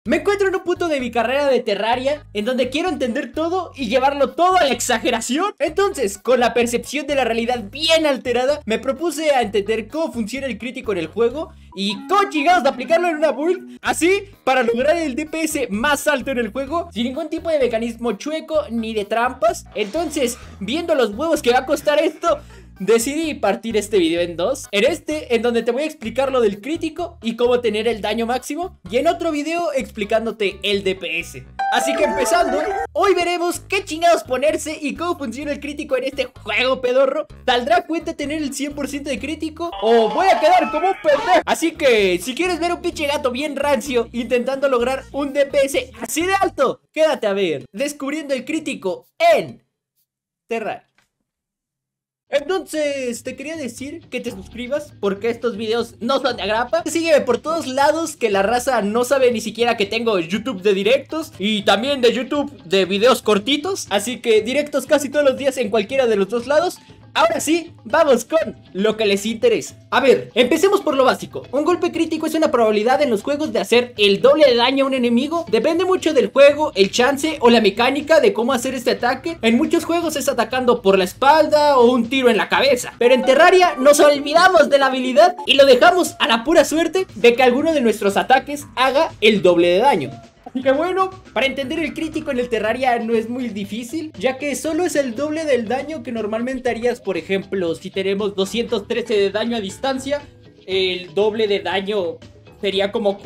Me encuentro en un punto de mi carrera de Terraria en donde quiero entender todo y llevarlo todo a la exageración. Entonces, con la percepción de la realidad bien alterada, me propuse a entender cómo funciona el crítico en el juego y cómo chingados de aplicarlo en una build así para lograr el DPS más alto en el juego sin ningún tipo de mecanismo chueco ni de trampas. Entonces, viendo los huevos que va a costar esto, decidí partir este video en dos. En donde te voy a explicar lo del crítico y cómo tener el daño máximo, y en otro video explicándote el DPS. Así que empezando, hoy veremos qué chingados ponerse y cómo funciona el crítico en este juego pedorro. ¿Saldrá a cuenta tener el 100% de crítico o voy a quedar como un pendejo? Así que si quieres ver un pinche gato bien rancio intentando lograr un DPS así de alto, quédate a ver descubriendo el crítico en Terraria. Entonces, te quería decir que te suscribas porque estos videos no son de agrapa. Sígueme por todos lados, que la raza no sabe ni siquiera que tengo YouTube de directos y también de YouTube de videos cortitos. Así que directos casi todos los días en cualquiera de los dos lados. Ahora sí, vamos con lo que les interesa. A ver, empecemos por lo básico. Un golpe crítico es una probabilidad en los juegos de hacer el doble de daño a un enemigo. Depende mucho del juego, el chance o la mecánica de cómo hacer este ataque. En muchos juegos es atacando por la espalda o un tiro en la cabeza, pero en Terraria nos olvidamos de la habilidad y lo dejamos a la pura suerte de que alguno de nuestros ataques haga el doble de daño. Así que bueno, para entender el crítico en el Terraria no es muy difícil, ya que solo es el doble del daño que normalmente harías. Por ejemplo, si tenemos 213 de daño a distancia, el doble de daño sería como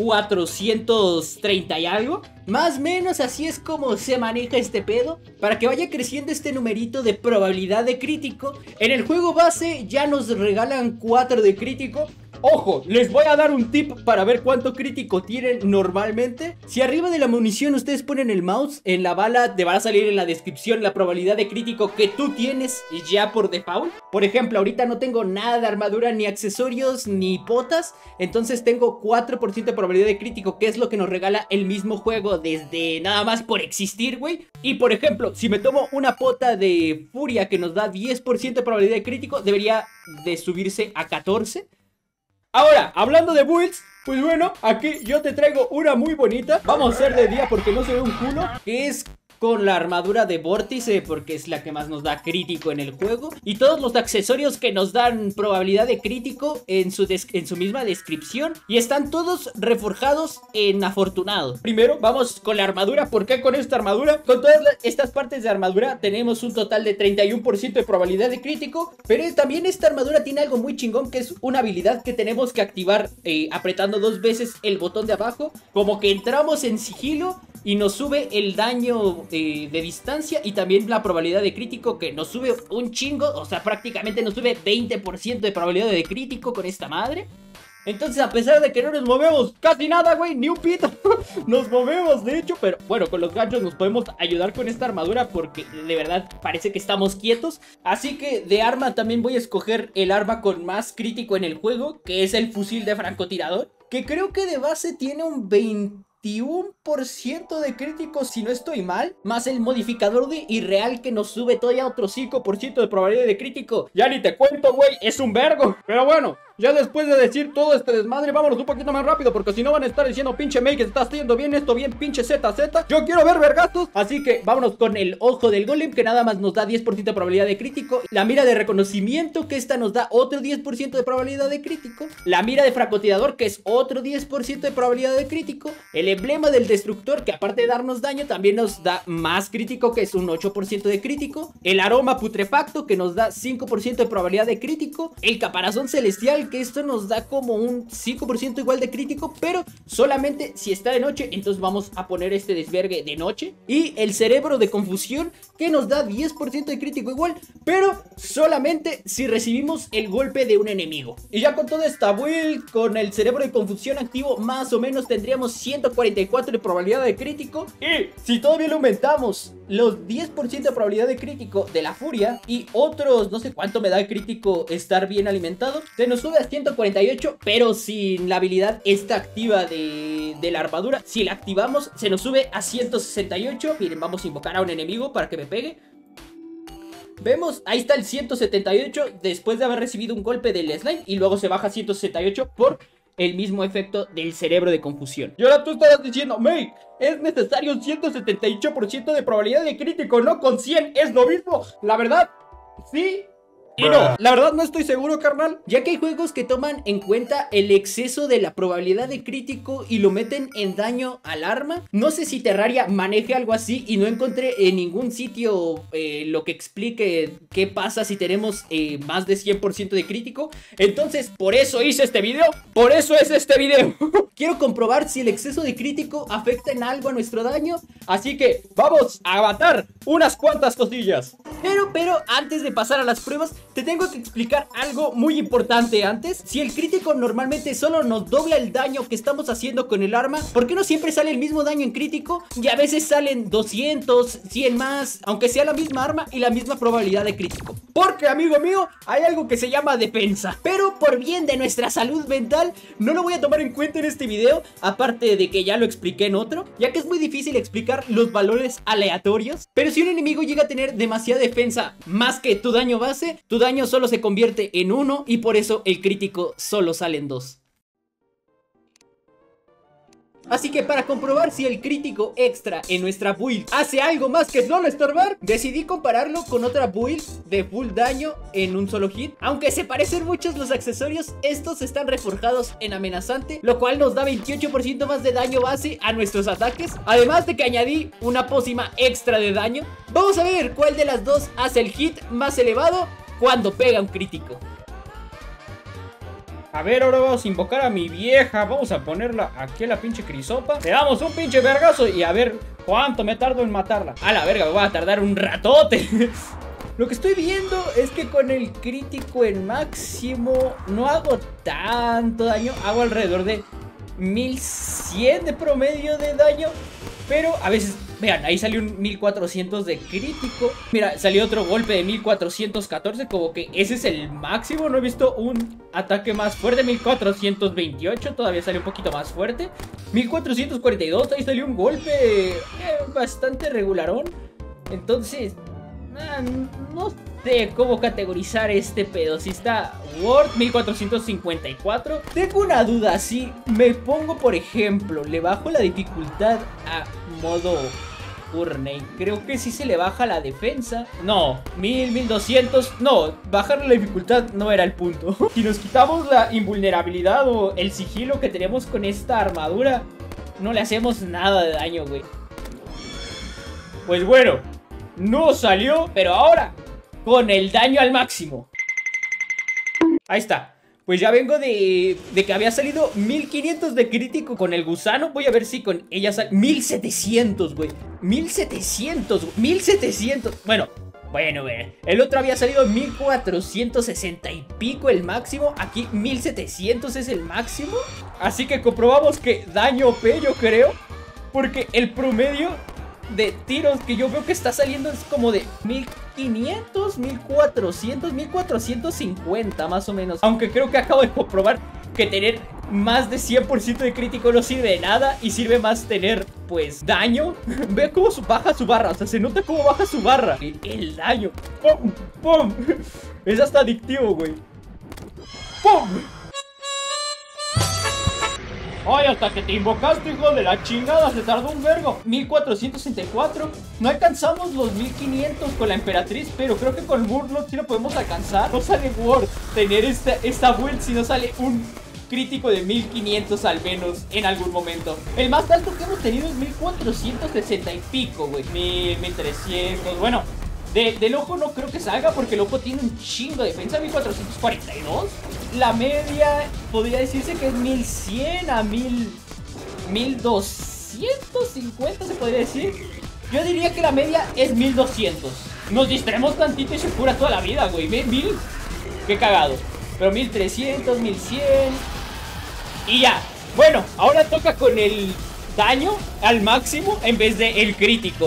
430 y algo. Más o menos así es como se maneja este pedo. Para que vaya creciendo este numerito de probabilidad de crítico, en el juego base ya nos regalan 4 de crítico. Ojo, les voy a dar un tip para ver cuánto crítico tienen normalmente. Si arriba de la munición ustedes ponen el mouse, en la bala te va a salir en la descripción la probabilidad de crítico que tú tienes ya por default. Por ejemplo, ahorita no tengo nada de armadura, ni accesorios, ni potas. Entonces tengo 4% de probabilidad de crítico, que es lo que nos regala el mismo juego desde nada más por existir, güey. Y por ejemplo, si me tomo una pota de furia que nos da 10% de probabilidad de crítico, debería de subirse a 14. Ahora, hablando de builds, pues bueno, aquí yo te traigo una muy bonita. Vamos a hacer de día porque no se ve un culo, que es con la armadura de vórtice, porque es la que más nos da crítico en el juego, y todos los accesorios que nos dan probabilidad de crítico en su misma descripción, y están todos reforjados en afortunado. Primero vamos con la armadura. ¿Por qué con esta armadura? Con todas estas partes de armadura tenemos un total de 31% de probabilidad de crítico, pero también esta armadura tiene algo muy chingón, que es una habilidad que tenemos que activar apretando 2 veces el botón de abajo, como que entramos en sigilo y nos sube el daño de distancia y también la probabilidad de crítico, que nos sube un chingo. O sea, prácticamente nos sube 20% de probabilidad de crítico con esta madre. Entonces, a pesar de que no nos movemos casi nada, güey, ni un pito, nos movemos de hecho, pero bueno, con los ganchos nos podemos ayudar con esta armadura porque de verdad parece que estamos quietos. Así que de arma también voy a escoger el arma con más crítico en el juego, que es el fusil de francotirador, que creo que de base tiene un 21% de crítico si no estoy mal, más el modificador de irreal que nos sube todavía otro 5% de probabilidad de crítico. Ya ni te cuento, güey, es un vergo. Pero bueno, ya después de decir todo este desmadre, vámonos un poquito más rápido, porque si no van a estar diciendo pinche May que te estás haciendo bien esto, bien pinche ZZ. Yo quiero ver vergatos. Así que vámonos con el ojo del golem, que nada más nos da 10% de probabilidad de crítico. La mira de reconocimiento, que esta nos da otro 10% de probabilidad de crítico. La mira de francotirador, que es otro 10% de probabilidad de crítico. El emblema del destructor, que aparte de darnos daño también nos da más crítico, que es un 8% de crítico. El aroma putrefacto, que nos da 5% de probabilidad de crítico. El caparazón celestial, que esto nos da como un 5% igual de crítico, pero solamente si está de noche. Entonces vamos a poner este desvergue de noche. Y el cerebro de confusión, que nos da 10% de crítico igual, pero solamente si recibimos el golpe de un enemigo. Y ya con toda esta build, con el cerebro de confusión activo, más o menos tendríamos 144 de probabilidad de crítico. Y si todavía le aumentamos los 10% de probabilidad de crítico de la furia y otros, no sé cuánto me da el crítico estar bien alimentado, se nos sube a 148, pero sin la habilidad esta activa de la armadura. Si la activamos, se nos sube a 168. Miren, vamos a invocar a un enemigo para que me pegue. Vemos, ahí está el 178 después de haber recibido un golpe del slime, y luego se baja a 168 por el mismo efecto del cerebro de confusión. Y ahora tú estarás diciendo, Make, es necesario un 178% de probabilidad de crítico, no con 100, es lo mismo. La verdad, sí y no, la verdad no estoy seguro, carnal, ya que hay juegos que toman en cuenta el exceso de la probabilidad de crítico y lo meten en daño al arma. No sé si Terraria maneje algo así y no encontré en ningún sitio lo que explique qué pasa si tenemos más de 100% de crítico. Entonces, por eso hice este video, por eso es este video. Quiero comprobar si el exceso de crítico afecta en algo a nuestro daño, así que vamos a matar unas cuantas cosillas. Pero antes de pasar a las pruebas, te tengo que explicar algo muy importante antes. Si el crítico normalmente solo nos dobla el daño que estamos haciendo con el arma, ¿por qué no siempre sale el mismo daño en crítico? Y a veces salen 200, 100 más, aunque sea la misma arma y la misma probabilidad de crítico. Porque, amigo mío, hay algo que se llama defensa. Pero por bien de nuestra salud mental, no lo voy a tomar en cuenta en este video, aparte de que ya lo expliqué en otro, ya que es muy difícil explicar los valores aleatorios. Pero si un enemigo llega a tener demasiada defensa más que tu daño base, tu daño solo se convierte en 1 y por eso el crítico solo sale en 2. Así que para comprobar si el crítico extra en nuestra build hace algo más que solo estorbar, decidí compararlo con otra build de full daño en un solo hit. Aunque se parecen muchos los accesorios, estos están reforjados en amenazante, lo cual nos da 28% más de daño base a nuestros ataques. Además de que añadí una pócima extra de daño. Vamos a ver cuál de las dos hace el hit más elevado cuando pega un crítico. A ver, ahora vamos a invocar a mi vieja. Vamos a ponerla aquí a la pinche crisopa. Le damos un pinche vergazo y a ver cuánto me tardo en matarla. A la verga, me voy a tardar un ratote. Lo que estoy viendo es que con el crítico en máximo no hago tanto daño. Hago alrededor de 1100 de promedio de daño. Pero a veces, vean, ahí salió un 1400 de crítico. Mira, salió otro golpe de 1414. Como que ese es el máximo. No he visto un ataque más fuerte. 1428, todavía salió un poquito más fuerte. 1442, ahí salió un golpe bastante regularón. Entonces, no sé cómo categorizar este pedo. Si está Word 1454. Tengo una duda. Si me pongo, por ejemplo, le bajo la dificultad a modo Journey, creo que sí se le baja la defensa. No, 1200. No, bajarle la dificultad no era el punto. Si nos quitamos la invulnerabilidad o el sigilo que tenemos con esta armadura, no le hacemos nada de daño, güey. Pues bueno, no salió, pero ahora con el daño al máximo. Ahí está. Pues ya vengo de que había salido 1500 de crítico con el gusano. Voy a ver si con ella sale 1700, güey. 1700. Bueno. El otro había salido 1460 y pico el máximo. Aquí 1700 es el máximo. Así que comprobamos que daño OP, yo creo. Porque el promedio de tiros que yo veo que está saliendo es como de 1500, 1400, 1450 más o menos. Aunque creo que acabo de comprobar que tener más de 100% de crítico no sirve de nada y sirve más tener, pues, daño. Ve cómo baja su barra, o sea, se nota cómo baja su barra. El daño. ¡Pum! ¡Pum! Es hasta adictivo, güey. ¡Pum! Ay, hasta que te invocaste, hijo de la chingada, se tardó un vergo. 1464. No alcanzamos los 1500 con la emperatriz, pero creo que con Murloc sí lo podemos alcanzar. No sale Word tener esta build si no sale un crítico de 1500 al menos en algún momento. El más alto que hemos tenido es 1460 y pico, güey. 1300. Bueno, del ojo no creo que salga porque el ojo tiene un chingo de defensa. 1442. La media podría decirse que es 1100 a 1250, se podría decir. Yo diría que la media es 1200. Nos distraemos tantito y se cura toda la vida, güey. 1000, qué cagado. Pero 1300, 1100 y ya. Bueno, ahora toca con el daño al máximo en vez de el crítico.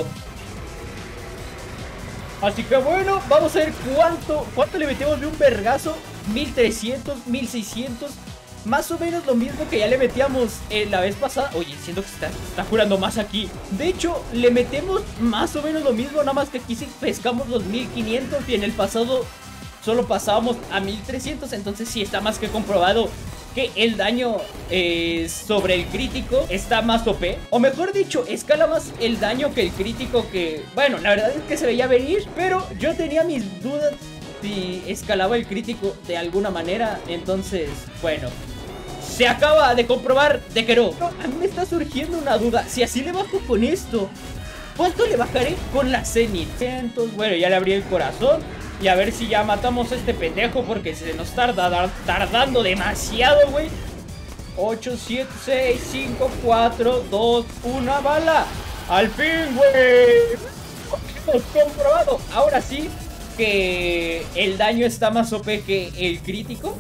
Así que bueno, vamos a ver cuánto le metemos de un vergazo. 1300, 1600. Más o menos lo mismo que ya le metíamos la vez pasada. Oye, siento que se está curando más aquí. De hecho, le metemos más o menos lo mismo, nada más que aquí sí pescamos los 1500 y en el pasado solo pasábamos a 1300. Entonces sí está más que comprobado que el daño sobre el crítico está más OP. O mejor dicho, escala más el daño que el crítico, que bueno, la verdad es que se veía venir, pero yo tenía mis dudas si escalaba el crítico de alguna manera. Entonces, bueno, se acaba de comprobar de que no. A mí me está surgiendo una duda. Si así le bajo con esto, ¿cuánto le bajaré con la Zenith? Entonces, bueno, ya le abrí el corazón. Y a ver si ya matamos a este pendejo, porque se nos tardando demasiado, güey. 8, 7, 6, 5, 4, 2, 1 bala. Al fin, güey. Hemos comprobado. Ahora sí que el daño está más OP que el crítico.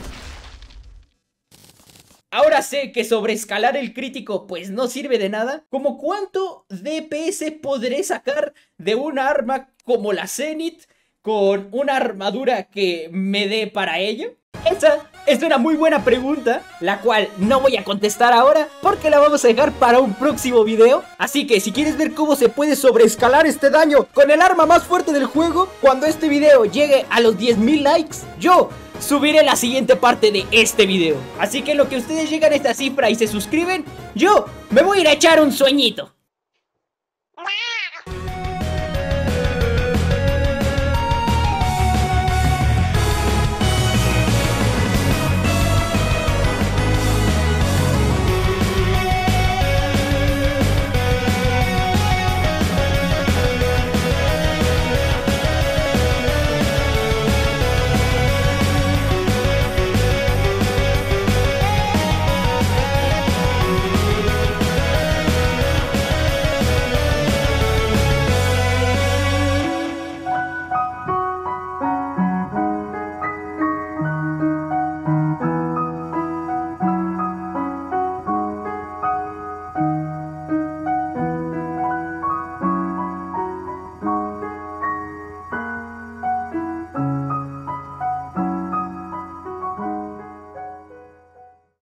Ahora sé que sobreescalar el crítico pues no sirve de nada. ¿Cómo cuánto DPS podré sacar de una arma como la Zenith con una armadura que me dé para ello? Esa es una muy buena pregunta, la cual no voy a contestar ahora porque la vamos a dejar para un próximo video. Así que si quieres ver cómo se puede sobreescalar este daño con el arma más fuerte del juego, cuando este video llegue a los 10,000 likes, yo subiré la siguiente parte de este video. Así que en lo que ustedes llegan a esta cifra y se suscriben, yo me voy a ir a echar un sueñito.